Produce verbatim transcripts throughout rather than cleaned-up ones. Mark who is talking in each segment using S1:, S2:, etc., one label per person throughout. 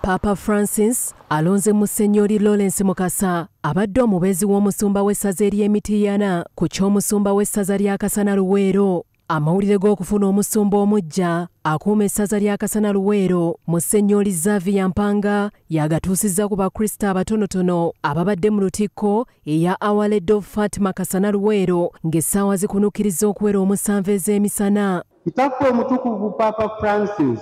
S1: Papa Francis alonze Musenyori Lawrence Mukasa abadde omubezi w'omusumba w'essaza ery'Emityana ku ky'omusumba w'essaza lya Kasana Luwero. Amawulire g'okufuna omusumba omuggya akuuma essaza lya Kasana Luwero, Musenyori Xavier Mpanga yagatuusizza ku bakristo abatonotono ababadde mu lutikko eya Our Lady of Fatima Kasana Luwero ng'essaawa zikunukkiriza okuwera omusanvu ez'emisana.
S2: Kitaffe omutukuvu Papa Francis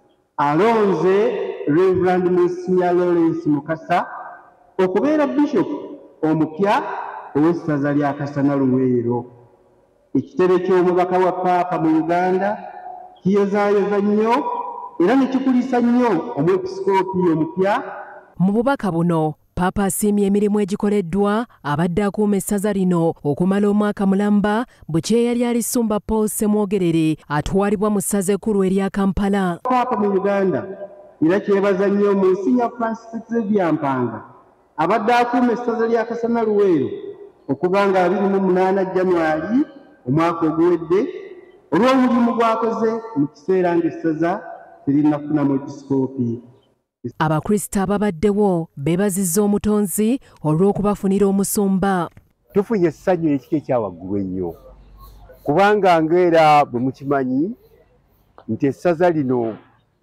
S2: alonze Reverend Musenyori Lawrence Mukasa okubeera Bishop omupya ow'essaza lya Kasana Luwero. Ekitebe ky'omubaka wa Papa mu Uganda kiyozaayoza nnyo era ne kikulisa nnyo omwepisikoopi omupya.
S1: Mu bubaka buno Papa asiimye emirimu egikoleddwa abadde akuuma essaza lino okumala omwaka mulamba bukye yali alisumba Paul Semwogerere atwalibwa mu ssaza ekkulu erya Kampala.
S2: Papa mu Uganda era kyebaza nnyo Monsignor Francis Xavier Mpanga abadde akuuma essaza lya Kasana Luwero okuva nga abiri mu munaana January omwaka oguwedde olw'omulimu gwakoze mu kiseera ng'essaza terinafunamu episikoopi.
S1: Abakristo ababaddewo beebazizza omutonzi olw'okubafunira omusumba.
S3: Tufunye essanyu ekika ekyawaggulu ennyo kubanga ng'era bwe mukimanyi nti essaza lino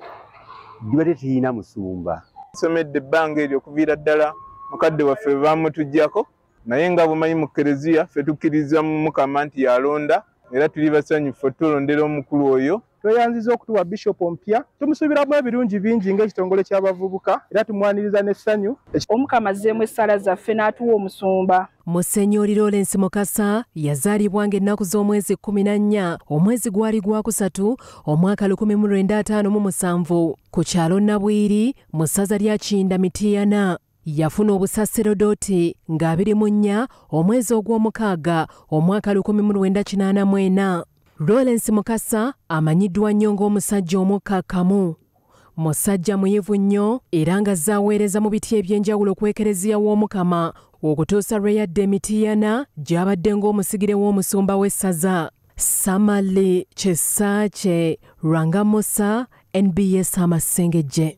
S3: libadde terina musumba.
S4: Nsomedde ebbanga eryo okuviira ddala mukadde waffe baamutuggyako, naye nga bumanyi mu Kereziya ffe tukkiriza mu Mukama nti yalonda era tuli basanyufu tulondera omukulu oyo.
S5: Tweyanziza okutuwa Bishop ompya, tumusuubiramu ebirungi bingi ng'ekitongole ky'abavubuka era tumwaniriza n'essanyu.
S6: Omukama azzeemu essaala zaffe n'atuwa omusumba.
S1: Musenyori Lawrence Mukasa yazaalibwa ng'ennaku z'omwezi kkumi na nnya omwezi gwali gwakusatu omwaka lukumi mu lwenda ataano mu musanvu ku kyalo Nabwiri mu ssaza lya Kinda Mityana. Yafuna obusaserodoti nga abiri mu nnya omwezi ogw'omukaaga omwaka lukumi mu lwenda kinaana mu ena. Lawrence Mukasa amanyiddwa nnyo ng'omusajja omukkakkamu, musajja muyivu nnyo era ng'azze aweereza mu biti eby'enjawulo ku Ekereziya w'Omukama okutuusa lwe yadda Emityana gy'abadde ng'omusigire w'omusumba w'essaza. Samali Kyesakye, Rangamusa, N B S Amasengejje.